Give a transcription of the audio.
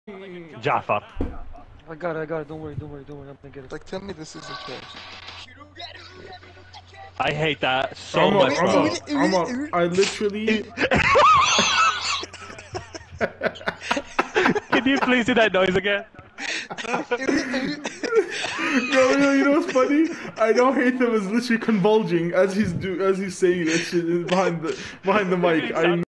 Jafar. I got it. Don't worry. I'm gonna get it. Like, tell me this isn't trash. I hate that so much. I literally. Can you please do that noise again? No, you know what's funny? I know Haytham is literally convulsing as he's saying that shit behind the mic.